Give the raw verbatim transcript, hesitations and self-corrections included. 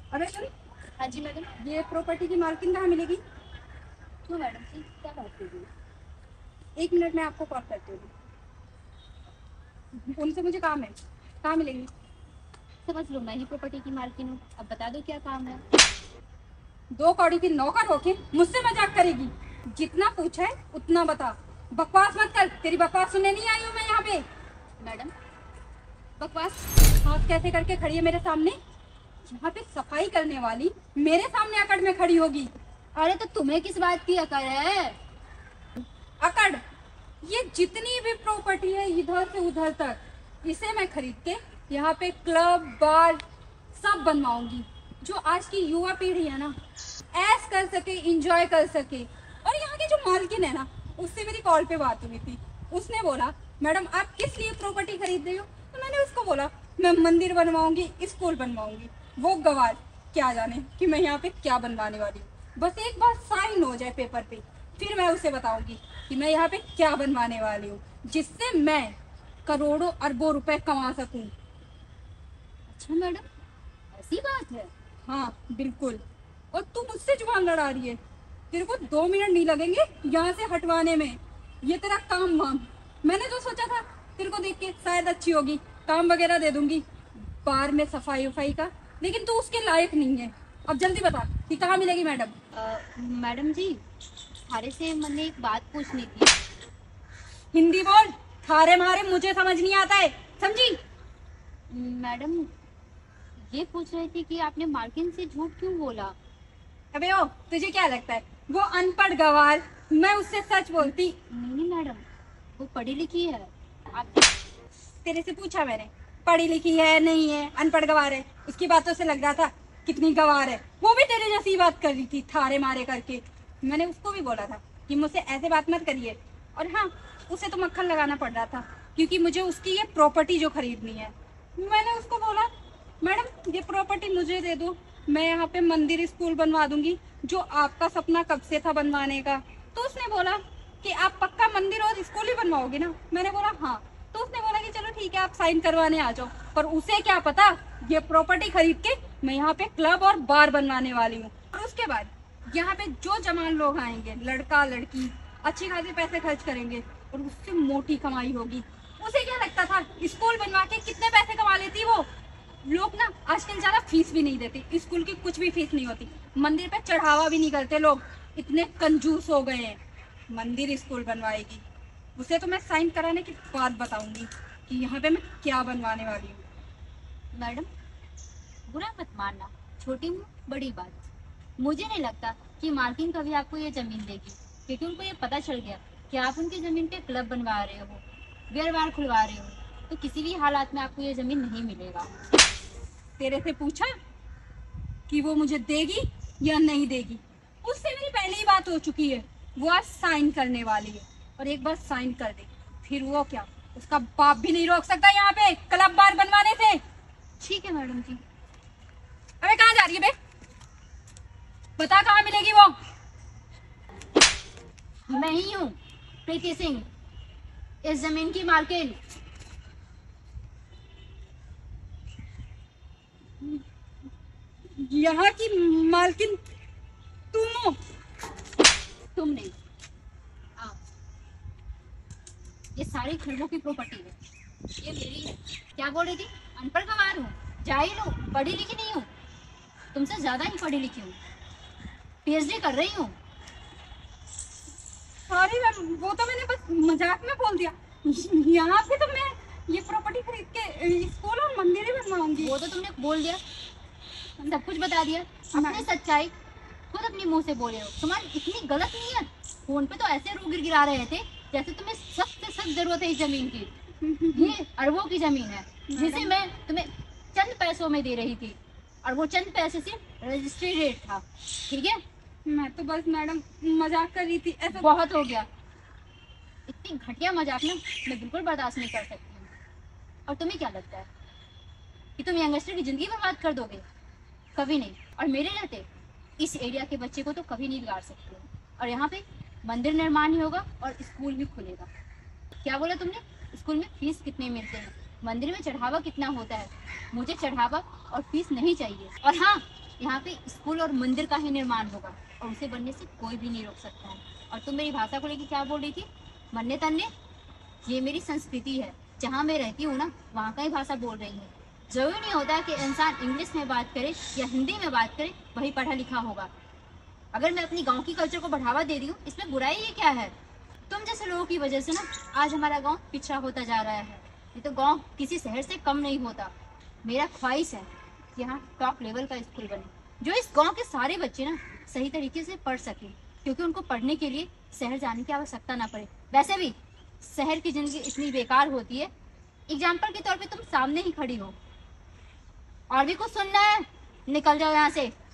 अरे सुन, हाँ जी मैडम। ये प्रॉपर्टी की मालकिन कहाँ मिलेगी? क्यों मैडम जी, क्या बात कर रही है? एक मिनट में आपको कॉल करती हूँ। उनसे मुझे काम है, कहाँ मिलेंगी? समझ लो मैं ही प्रॉपर्टी की मालकिन हूँ, अब बता दो क्या काम है। दो कौड़ी की नौकर होके मुझसे मजाक करेगी? जितना पूछा है उतना बता, बकवास मत कर। तेरी बकवास सुनने नहीं आई हूँ मैं यहाँ पे। मैडम बकवास हाथ कैसे करके खड़ी है मेरे सामने? यहाँ पे सफाई करने वाली मेरे सामने अकड़ में खड़ी होगी। अरे तो तुम्हें किस बात की अकड़ है? अकड़? ये जितनी भी प्रॉपर्टी है इधर से उधर तक, इसे मैं खरीद के यहाँ पे क्लब बार सब बनवाऊंगी, जो आज की युवा पीढ़ी है ना ऐश कर सके, इंजॉय कर सके। और यहाँ की जो मालकिन है ना, उससे मेरी कॉल पे बात हुई थी। उसने बोला मैडम आप किस लिए प्रॉपर्टी खरीद रही हो? तो मैंने उसको बोला मैं मंदिर बनवाऊंगी, स्कूल बनवाऊंगी। वो गवार क्या जाने कि मैं यहाँ पे क्या बनवाने वाली हूँ। बस एक बार साइन हो जाए पेपर पे, फिर मैं उसे बताऊंगी कि मैं यहाँ पे क्या बनवाने वाली हूँ, जिससे मैं करोड़ों अरबों रुपए कमा सकूं। अच्छा मैडम, ऐसी बात है? हाँ बिल्कुल। और तू मुझसे जुबान लड़ा रही है? तेरे को दो मिनट नहीं लगेंगे यहाँ से हटवाने में। ये तेरा काम वाम, मैंने जो सोचा था तेरे को देख के शायद अच्छी होगी, काम वगैरह दे दूंगी बार में सफाई वफाई का, लेकिन तू उसके लायक नहीं है। अब जल्दी बता कि कहाँ मिलेगी मैडम? अ, मैडम जी, थारे से मैंने एक बात पूछनी थी। हिंदी बोल, थारे मारे मुझे समझ नहीं आता है, समझी? मैडम ये पूछ रही थी कि आपने मालकिन से झूठ क्यों बोला? अबे ओ, तुझे क्या लगता है वो अनपढ़ गवार, मैं उससे सच बोलती? नहीं नहीं मैडम, वो पढ़ी लिखी है। आप तेरे से पूछा मैंने, पढ़ी लिखी है नहीं है, अनपढ़ गवार है? उसकी बातों से लग रहा था कितनी गवार है। वो भी तेरे जैसी बात कर रही थी थारे मारे करके। मैंने उसको भी बोला था कि मुझसे ऐसे बात मत करिए। और हाँ, उसे तो मक्खन लगाना पड़ रहा था क्योंकि मुझे उसकी ये प्रॉपर्टी जो खरीदनी है। मैंने उसको बोला मैडम ये प्रॉपर्टी मुझे दे दो, मैं यहाँ पे मंदिर स्कूल बनवा दूंगी, जो आपका सपना कब से था बनवाने का। तो उसने बोला कि आप पक्का मंदिर और स्कूल ही बनवाओगे ना? मैंने बोला हाँ। तो उसने बोला कि चलो ठीक है आप साइन करवाने आ जाओ। पर उसे क्या पता ये प्रॉपर्टी खरीद के मैं यहाँ पे क्लब और बार बनवाने वाली हूँ। और उसके बाद यहाँ पे जो जवान लोग आएंगे, लड़का लड़की, अच्छी खासी पैसे खर्च करेंगे और उससे मोटी कमाई होगी। उसे क्या लगता था स्कूल बनवा के कितने पैसे कमा लेती वो? लोग ना आजकल ज्यादा फीस भी नहीं देते, स्कूल की कुछ भी फीस नहीं होती, मंदिर पे चढ़ावा भी नहीं करते लोग, इतने कंजूस हो गए हैं। मंदिर स्कूल बनवाएगी, उसे तो मैं साइन कराने की बात बताऊंगी कि यहाँ पे मैं क्या बनवाने वाली हूँ। मैडम बुरा मत मानना, छोटी हूँ बड़ी बात। मुझे नहीं लगता कि मालकिन कभी आपको ये जमीन देगी, क्योंकि उनको ये पता चल गया कि आप उनकी जमीन पे क्लब बनवा रहे हो, बियर बार खुलवा रहे हो, तो किसी भी हालात में आपको ये जमीन नहीं मिलेगा। तेरे से पूछा कि वो मुझे देगी या नहीं देगी? उससे मेरी पहले ही बात हो चुकी है, वो आज साइन करने वाली है। और एक बार साइन कर दे फिर वो क्या, उसका बाप भी नहीं रोक सकता यहाँ पे क्लब बार बनवाने से। ठीक है मैडम जी। अबे कहाँ जा रही है बे? बता कहाँ मिलेगी वो? मैं ही हूँ प्रीति सिंह, इस जमीन की मालकिन। यहाँ की मालकिन तुम हो? तुम नहीं, आप। ये सारी खरगों की प्रॉपर्टी है, ये मेरी है। क्या बोल रही थी? अनपढ़ गंवार हूँ, जाहिल हूँ, पढ़ी लिखी नहीं हूँ, तुमसे ज्यादा ही पढ़ी लिखी हूँ, पीएचडी कर रही हूँ। सॉरी मैम, वो तो मैंने बस मजाक में बोल दिया। यहाँ पे तो मैं ये प्रॉपर्टी खरीद के स्कूल और मंदिर ही बनवाऊंगी। वो तो तुमने बोल दिया, सब कुछ बता दिया, अपनी सच्चाई खुद अपने मुंह से बोले हो। तुम्हारी इतनी गलत नीयत, फोन पे तो ऐसे रू गिर गिरा रहे थे जैसे तुम्हें सख्त से सख्त जरूरत है इस जमीन की। ये अरबों की जमीन है जिसे मैं तुम्हें चंद पैसों में दे रही थी, और वो चंद पैसे सिर्फ रजिस्ट्री रेट था, ठीक है? मैं तो बस मैडम मजाक कर रही थी, ऐसा बहुत हो गया। इतनी घटिया मजाक ना मैं बिल्कुल बर्दाश्त नहीं कर सकती हूँ। और तुम्हें क्या लगता है कि तुम यंगस्टर की जिंदगी बर्बाद कर दोगे? कभी नहीं। और मेरे रहते इस एरिया के बच्चे को तो कभी नहीं बिगाड़ सकते हो। और यहाँ पे मंदिर निर्माण ही होगा और स्कूल भी खुलेगा। क्या बोला तुमने? स्कूल में फीस कितने मिलते हैं, मंदिर में चढ़ावा कितना होता है? मुझे चढ़ावा और फीस नहीं चाहिए। और हाँ, यहाँ पे स्कूल और मंदिर का ही निर्माण होगा और उसे बनने से कोई भी नहीं रोक सकता है। और तुम मेरी भाषा को लेकर क्या बोल रही थी? बनने तन्ने? ये मेरी संस्कृति है, जहाँ मैं रहती हूँ ना वहाँ का ही भाषा बोल रही है। जरूरी नहीं होता कि इंसान इंग्लिश में बात करे या हिंदी में बात करे वही पढ़ा लिखा होगा। अगर मैं अपनी गांव की कल्चर को बढ़ावा दे रही हूँ इसमें बुराई ये क्या है? तुम जैसे लोगों की वजह से ना आज हमारा गांव पिछड़ा होता जा रहा है। ये तो गांव किसी शहर से कम नहीं होता। मेरा ख्वाहिश है कि यहाँ टॉप लेवल का स्कूल बने, जो इस गांव के सारे बच्चे ना सही तरीके से पढ़ सके, क्योंकि उनको पढ़ने के लिए शहर जाने की आवश्यकता ना पड़े। वैसे भी शहर की जिंदगी इतनी बेकार होती है। एग्जाम्पल के तौर पे तुम सामने ही खड़ी हो। और भी कुछ सुनना है? निकल जाओ यहाँ से।